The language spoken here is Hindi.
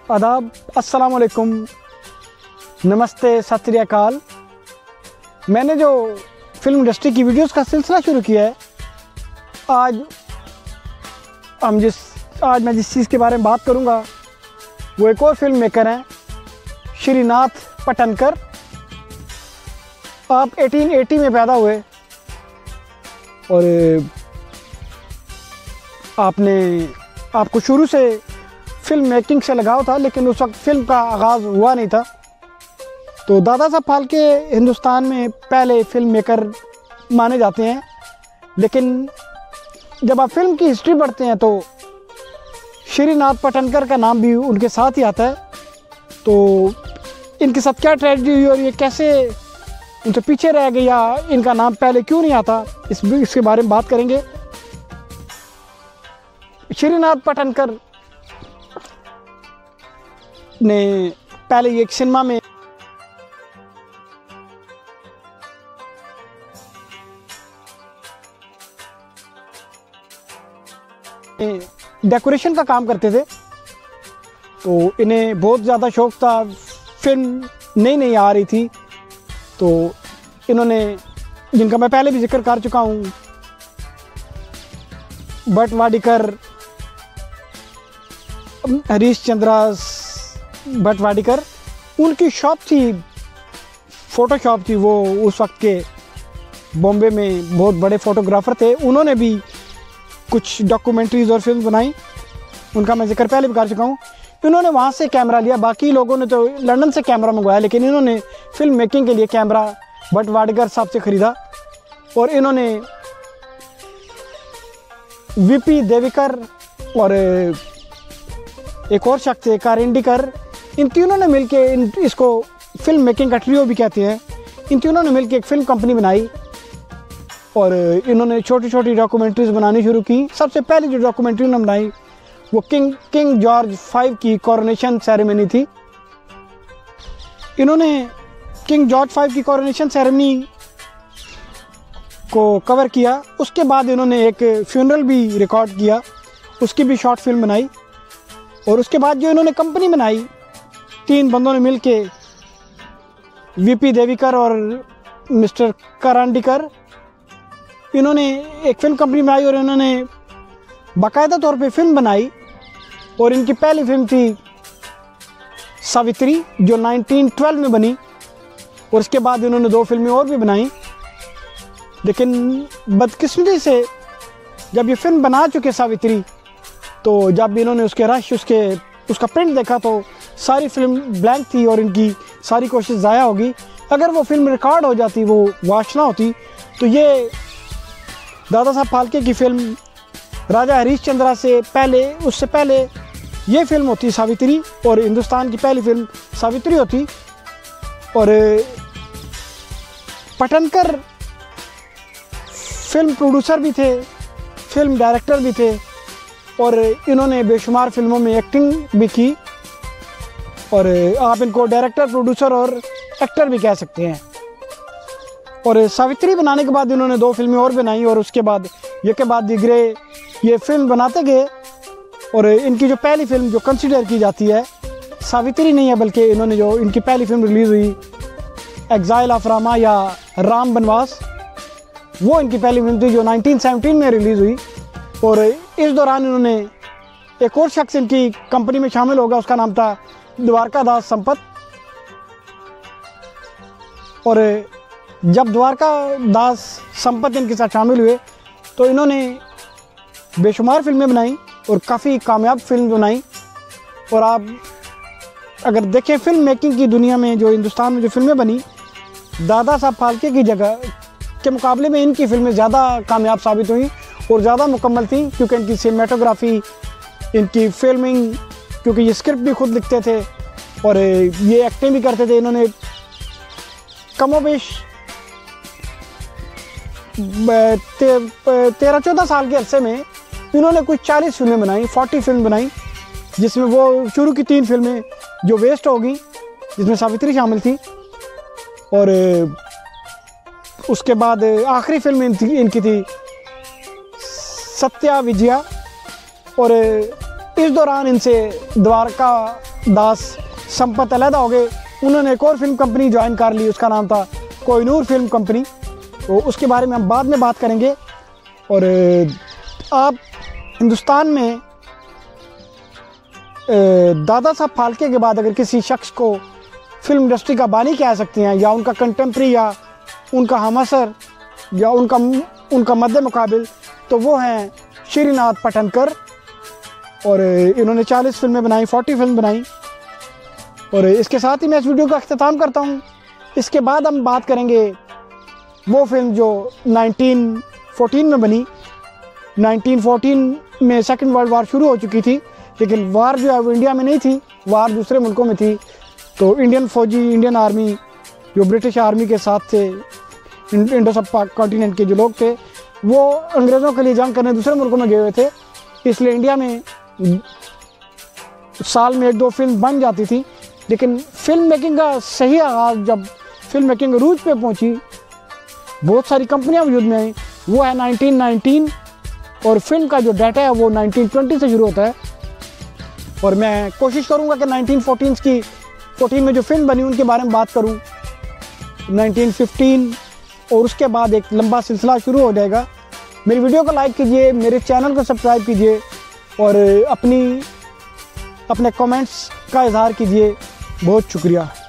आदाब, अस्सलाम वालेकुम, नमस्ते, सत श्री अकाल। मैंने जो फिल्म इंडस्ट्री की वीडियोस का सिलसिला शुरू किया है, आज मैं जिस चीज़ के बारे में बात करूंगा वो एक और फिल्म मेकर हैं, श्रीनाथ पटनकर। आप 1880 में पैदा हुए और आपको शुरू से फिल्म मेकिंग से लगाव था, लेकिन उस वक्त फिल्म का आगाज़ हुआ नहीं था। तो दादा साहब फाल्के हिंदुस्तान में पहले फिल्म मेकर माने जाते हैं, लेकिन जब आप फिल्म की हिस्ट्री पढ़ते हैं तो श्रीनाथ पटनकर का नाम भी उनके साथ ही आता है। तो इनके साथ क्या ट्रेजेडी हुई और ये कैसे उनसे पीछे रह गई या इनका नाम पहले क्यों नहीं आता, इसके बारे में बात करेंगे। श्रीनाथ पटनकर ने पहले एक सिनेमा में डेकोरेशन का काम करते थे। तो इन्हें बहुत ज़्यादा शौक था, फिल्म नई आ रही थी, तो इन्होंने, जिनका मैं पहले भी जिक्र कर चुका हूँ, भट्ट वाडिकर, हरीश चंद्रा भट्ट वाडिकर, उनकी शॉप थी, फ़ोटो शॉप थी। वो उस वक्त के बॉम्बे में बहुत बड़े फ़ोटोग्राफ़र थे। उन्होंने भी कुछ डॉक्यूमेंट्रीज़ और फिल्म बनाई, उनका मैं जिक्र पहले भी कर चुका हूँ। इन्होंने वहाँ से कैमरा लिया, बाकी लोगों ने तो लंदन से कैमरा मंगवाया, लेकिन इन्होंने फिल्म मेकिंग के लिए कैमरा भट्ट वाडिकर साहब से ख़रीदा। और इन्होंने वीपी देविकर और एक और शख्स थे कारेंडीकर, इन तीनों ने मिलके इसको फिल्म मेकिंग का ट्रियो भी कहते हैं। इन तीनों ने मिलके एक फ़िल्म कंपनी बनाई और इन्होंने छोटी छोटी डॉक्यूमेंट्रीज़ बनानी शुरू की। सबसे पहली जो डॉक्यूमेंट्री उन्होंने बनाई वो किंग जॉर्ज V की कॉरोनेशन सेरेमनी थी। इन्होंने किंग जॉर्ज V की कॉरोनेशन सेरेमनी को कवर किया। उसके बाद इन्होंने एक फ्यूनरल भी रिकॉर्ड किया, उसकी भी शॉर्ट फिल्म बनाई। और उसके बाद जो इन्होंने कंपनी बनाई, 3 बंदों ने मिलके, वीपी देविकर और मिस्टर करांडीकर, इन्होंने एक फिल्म कंपनी बनाई और इन्होंने बाकायदा तौर पे फिल्म बनाई। और इनकी पहली फिल्म थी सावित्री, जो 1912 में बनी। और उसके बाद इन्होंने 2 फिल्में और भी बनाई, लेकिन बदकिस्मती से जब ये फिल्म बना चुके सावित्री, तो जब इन्होंने उसका प्रिंट देखा तो सारी फिल्म ब्लैंक थी और इनकी सारी कोशिश ज़ाया होगी। अगर वो फिल्म रिकॉर्ड हो जाती, वो वाशना होती, तो ये दादा साहब फाल्के की फिल्म राजा हरीश चंद्रा उससे पहले ये फिल्म होती सावित्री, और हिंदुस्तान की पहली फिल्म सावित्री होती। और पटनकर फिल्म प्रोड्यूसर भी थे, फिल्म डायरेक्टर भी थे, और इन्होंने बेशुमार फिल्मों में एक्टिंग भी की। और आप इनको डायरेक्टर, प्रोड्यूसर और एक्टर भी कह सकते हैं। और सावित्री बनाने के बाद इन्होंने 2 फिल्में और बनाई, और उसके बाद ये बाद दिगरे ये फिल्म बनाते गए। और इनकी जो पहली फिल्म जो कंसिडर की जाती है सावित्री नहीं है, बल्कि इन्होंने जो इनकी पहली फिल्म रिलीज़ हुई एग्जाइल ऑफ रामा या राम बनवास, वो इनकी पहली फिल्म थी जो 1917 में रिलीज़ हुई। और इस दौरान इन्होंने एक और शख्स इनकी कंपनी में शामिल होगा, उसका नाम था द्वारका दास संपत। और जब द्वारका दास संपत इनके साथ शामिल हुए तो इन्होंने बेशुमार फिल्में बनाई और काफ़ी कामयाब फिल्म बनाई। और आप अगर देखें फिल्म मेकिंग की दुनिया में, जो हिंदुस्तान में जो फिल्में बनी, दादा साहब फाल्के की जगह के मुकाबले में इनकी फिल्में ज़्यादा कामयाब साबित हुई और ज़्यादा मुकम्मल थी, क्योंकि इनकी सिनेमेटोग्राफी, इनकी फिल्मिंग, क्योंकि ये स्क्रिप्ट भी खुद लिखते थे और ये एक्टिंग भी करते थे। इन्होंने कमोबेश 13-14 साल के अरसे में इन्होंने कुछ 40 फिल्में बनाई, 40 फिल्म बनाई, जिसमें वो शुरू की 3 फिल्में जो वेस्ट हो गई, जिसमें सावित्री शामिल थी। और उसके बाद आखिरी फिल्म इनकी थी सत्या विजया। और इस दौरान इनसे द्वारका दास संपत अलहदा हो गए, उन्होंने एक और फिल्म कंपनी ज्वाइन कर ली, उसका नाम था कोहिनूर फिल्म कंपनी। तो उसके बारे में हम बाद में बात करेंगे। और आप हिंदुस्तान में दादा साहब फाल्के के बाद अगर किसी शख्स को फिल्म इंडस्ट्री का बानी कह सकते हैं, या उनका कंटेम्प्रेरी, या उनका हमअसर, या उनका मद्दे मुकाबिल, तो वो हैं श्रीनाथ पटनकर। और इन्होंने 40 फिल्में बनाई, 40 फिल्म बनाई। और इसके साथ ही मैं इस वीडियो का अख्तिताम करता हूँ। इसके बाद हम बात करेंगे वो फिल्म जो 1914 में बनी। 1914 में सेकेंड वर्ल्ड वार शुरू हो चुकी थी, लेकिन वार जो है वो इंडिया में नहीं थी, वार दूसरे मुल्कों में थी। तो इंडियन फौजी, इंडियन आर्मी जो ब्रिटिश आर्मी के साथ थे, इंडो सब कॉन्टिनेंट के जो लोग थे, वो अंग्रेज़ों के लिए जंग करने दूसरे मुल्कों में गए हुए थे। इसलिए इंडिया में साल में 1-2 फिल्म बन जाती थी। लेकिन फिल्म मेकिंग का सही आगाज़ जब फिल्म मेकिंग अरूज पे पहुंची, बहुत सारी कंपनियां वजूद में आई, वो है 1919। और फिल्म का जो डाटा है वो 1920 से शुरू होता है। और मैं कोशिश करूंगा कि 1914 में जो फिल्म बनी उनके बारे में बात करूं। 1915 और उसके बाद एक लंबा सिलसिला शुरू हो जाएगा। मेरी वीडियो को लाइक कीजिए, मेरे चैनल को सब्सक्राइब कीजिए और अपने कमेंट्स का इजहार कीजिए। बहुत शुक्रिया।